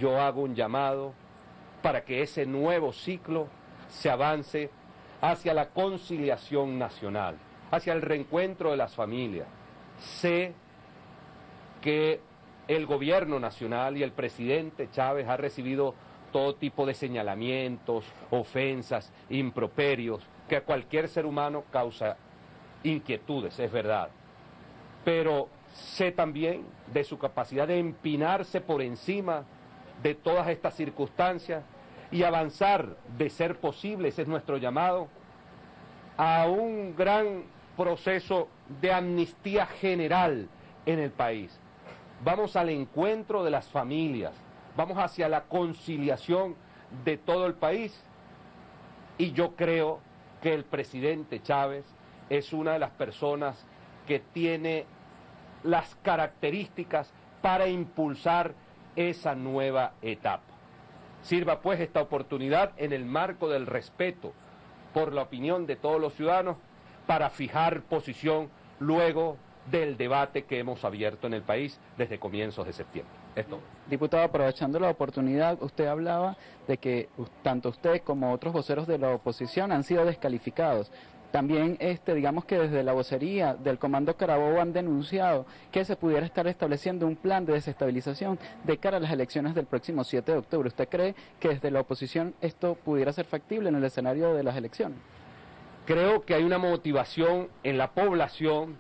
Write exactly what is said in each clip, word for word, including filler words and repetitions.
yo hago un llamado para que ese nuevo ciclo se avance hacia la conciliación nacional, hacia el reencuentro de las familias. Sé que el gobierno nacional y el presidente Chávez ha recibido todo tipo de señalamientos, ofensas, improperios, que a cualquier ser humano causa inquietudes, es verdad. Pero sé también de su capacidad de empinarse por encima de todas estas circunstancias y avanzar, de ser posible, ese es nuestro llamado, a un gran proceso de amnistía general en el país. Vamos al encuentro de las familias, vamos hacia la conciliación de todo el país, y yo creo que el presidente Chávez es una de las personas que tiene las características para impulsar esa nueva etapa. Sirva pues esta oportunidad en el marco del respeto por la opinión de todos los ciudadanos para fijar posición luego del debate que hemos abierto en el país desde comienzos de septiembre. Esto. Diputado, aprovechando la oportunidad, usted hablaba de que tanto usted como otros voceros de la oposición han sido descalificados. También, este, digamos que desde la vocería del Comando Carabobo han denunciado que se pudiera estar estableciendo un plan de desestabilización de cara a las elecciones del próximo siete de octubre. ¿Usted cree que desde la oposición esto pudiera ser factible en el escenario de las elecciones? Creo que hay una motivación en la población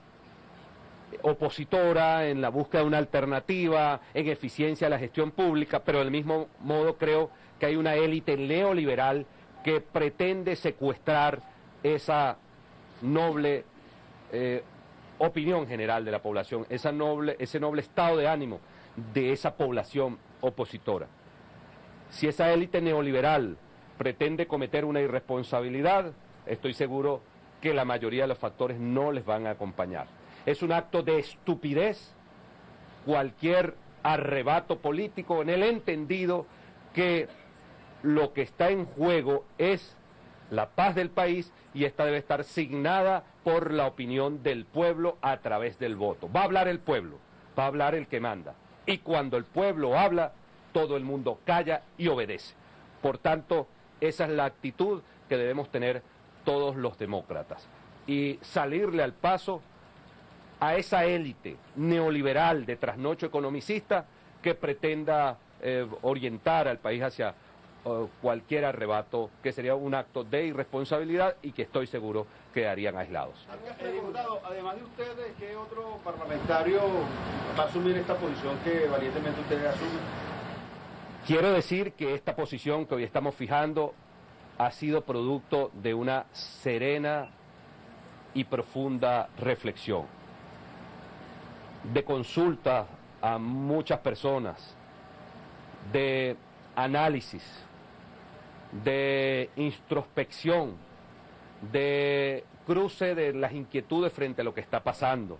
opositora, en la búsqueda de una alternativa, en eficiencia de la gestión pública, pero del mismo modo creo que hay una élite neoliberal que pretende secuestrar esa noble eh, opinión general de la población, esa noble, ese noble estado de ánimo de esa población opositora. Si esa élite neoliberal pretende cometer una irresponsabilidad, estoy seguro que la mayoría de los factores no les van a acompañar. Es un acto de estupidez cualquier arrebato político, en el entendido que lo que está en juego es la paz del país, y esta debe estar signada por la opinión del pueblo a través del voto. Va a hablar el pueblo, va a hablar el que manda, y cuando el pueblo habla, todo el mundo calla y obedece. Por tanto, esa es la actitud que debemos tener todos los demócratas, y salirle al paso a esa élite neoliberal de trasnocho economicista que pretenda eh, orientar al país hacia uh, cualquier arrebato, que sería un acto de irresponsabilidad y que estoy seguro quedarían aislados. Eh, diputado, además de ustedes, ¿qué otro parlamentario va a asumir esta posición que valientemente ustedes asumen? Quiero decir que esta posición que hoy estamos fijando ha sido producto de una serena y profunda reflexión, de consulta a muchas personas, de análisis, de introspección, de cruce de las inquietudes frente a lo que está pasando.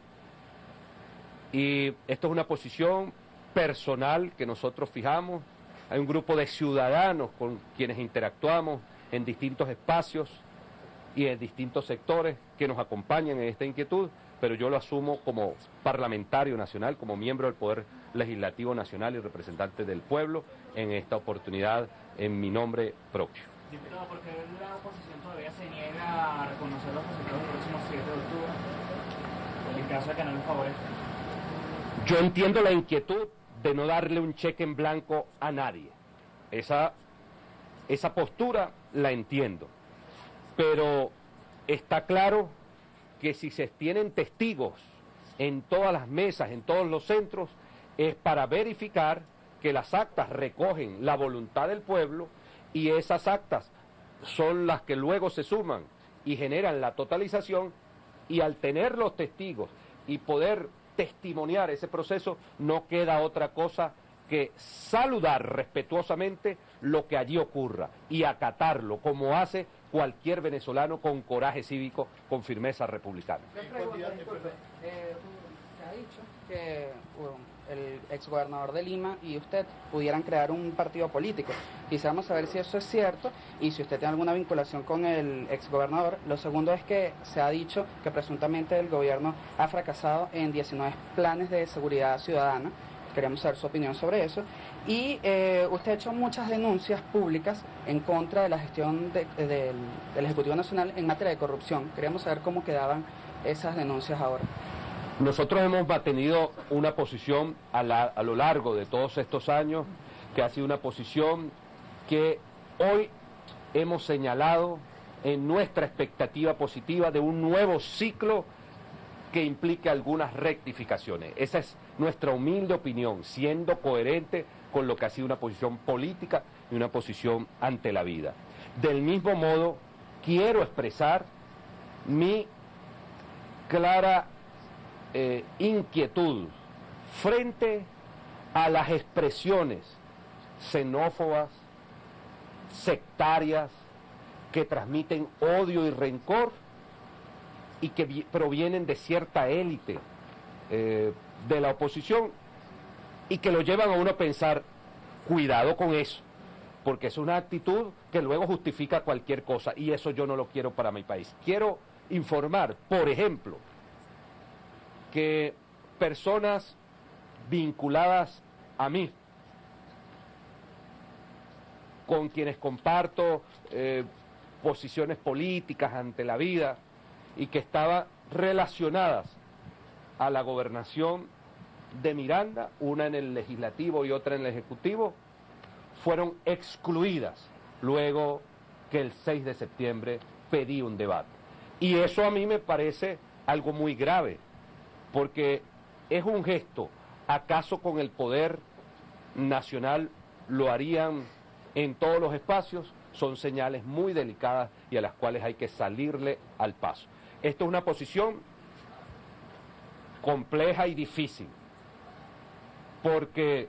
Y esto es una posición personal que nosotros fijamos. Hay un grupo de ciudadanos con quienes interactuamos en distintos espacios y en distintos sectores que nos acompañan en esta inquietud, pero yo lo asumo como parlamentario nacional, como miembro del Poder Legislativo Nacional y representante del pueblo, en esta oportunidad en mi nombre propio. Diputado, ¿por qué la oposición todavía se niega a reconocer los resultados del próximo siete de octubre? En caso de que no les favorezca. Yo entiendo la inquietud de no darle un cheque en blanco a nadie. Esa, esa postura la entiendo. Pero está claro que si se tienen testigos en todas las mesas, en todos los centros, es para verificar que las actas recogen la voluntad del pueblo, y esas actas son las que luego se suman y generan la totalización, y al tener los testigos y poder testimoniar ese proceso, no queda otra cosa que saludar respetuosamente lo que allí ocurra y acatarlo como hace cualquier venezolano con coraje cívico, con firmeza republicana. Le pregunto, disculpe, eh, se ha dicho que bueno, el exgobernador de Lima y usted pudieran crear un partido político. Quisiéramos saber si eso es cierto y si usted tiene alguna vinculación con el exgobernador. Lo segundo es que se ha dicho que presuntamente el gobierno ha fracasado en diecinueve planes de seguridad ciudadana queríamos saber su opinión sobre eso. Y eh, usted ha hecho muchas denuncias públicas en contra de la gestión de, de, del, del Ejecutivo Nacional en materia de corrupción. Queríamos saber cómo quedaban esas denuncias ahora. Nosotros hemos mantenido una posición a, la, a lo largo de todos estos años, que ha sido una posición que hoy hemos señalado en nuestra expectativa positiva de un nuevo ciclo que implique algunas rectificaciones. Esa es nuestra humilde opinión, siendo coherente con lo que ha sido una posición política y una posición ante la vida. Del mismo modo, quiero expresar mi clara eh, inquietud frente a las expresiones xenófobas, sectarias, que transmiten odio y rencor y que provienen de cierta élite eh, de la oposición y que lo llevan a uno a pensar, cuidado con eso, porque es una actitud que luego justifica cualquier cosa y eso yo no lo quiero para mi país. Quiero informar, por ejemplo, que personas vinculadas a mí, con quienes comparto eh, posiciones políticas ante la vida y que estaban relacionadas a la gobernación de Miranda, una en el legislativo y otra en el ejecutivo, fueron excluidas luego que el seis de septiembre pedí un debate. Y eso a mí me parece algo muy grave, porque es un gesto, ¿acaso con el poder nacional lo harían en todos los espacios? Son señales muy delicadas y a las cuales hay que salirle al paso. Esto es una posición compleja y difícil, porque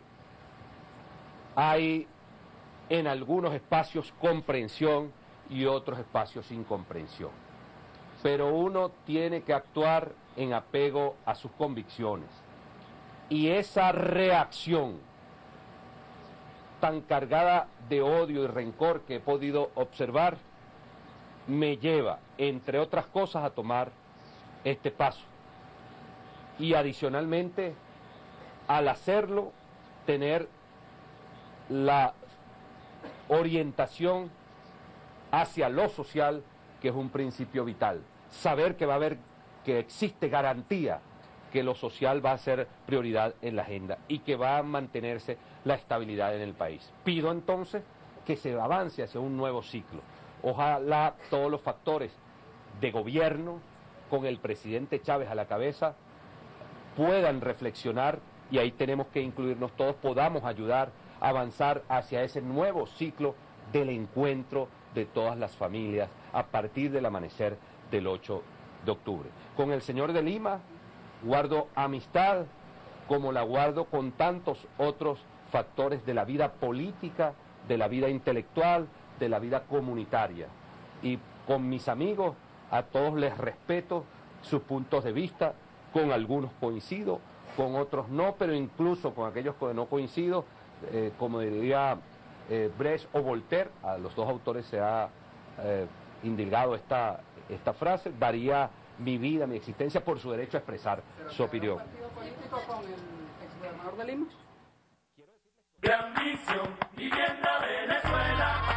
hay en algunos espacios comprensión y otros espacios incomprensión. Pero uno tiene que actuar en apego a sus convicciones. Y esa reacción tan cargada de odio y rencor que he podido observar me lleva, entre otras cosas, a tomar este paso. Y adicionalmente, al hacerlo, tener la orientación hacia lo social, que es un principio vital. Saber que va a haber, que existe garantía que lo social va a ser prioridad en la agenda y que va a mantenerse la estabilidad en el país. Pido entonces que se avance hacia un nuevo ciclo. Ojalá todos los factores de gobierno, con el presidente Chávez a la cabeza, puedan reflexionar, y ahí tenemos que incluirnos todos, podamos ayudar a avanzar hacia ese nuevo ciclo del encuentro de todas las familias a partir del amanecer del ocho de octubre. Con el señor de Lima guardo amistad, como la guardo con tantos otros factores de la vida política, de la vida intelectual, de la vida comunitaria. Y con mis amigos, a todos les respeto sus puntos de vista, con algunos coincido, con otros no, pero incluso con aquellos con que no coincido, eh, como diría eh, Brecht o Voltaire, a los dos autores se ha eh, indilgado esta, esta frase, daría mi vida, mi existencia por su derecho a expresar su opinión. ¿Pero partido político con el exgobernador de Lima? Gran misión, vivienda Venezuela.